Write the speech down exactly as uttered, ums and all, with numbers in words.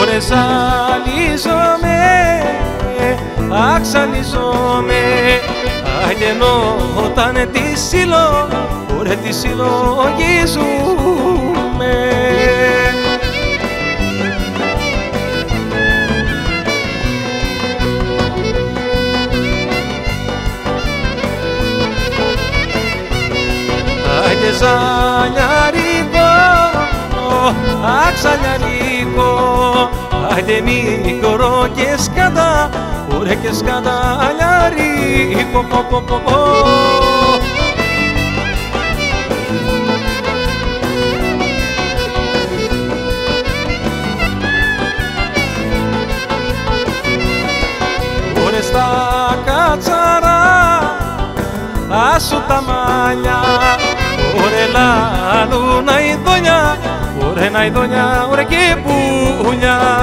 Ωρε ζαλίζομαι, αχ ζαλίζομαι, αγενώ όταν τη σύλλο, ωρε τη συλλογίζουμε. Άιντε ζαλιαρίκο, αχ ζαλιαρίκο, άιντε μικρό και σκατά, ωρε και σκαταλιαρίκο, πο, πο, πο, πο. Ωρε στα κατσαρά, άσου τα μάλια, ωρε λαλού να ειδονιά, ωρε να ειδονιά, ωρε και πουλιά.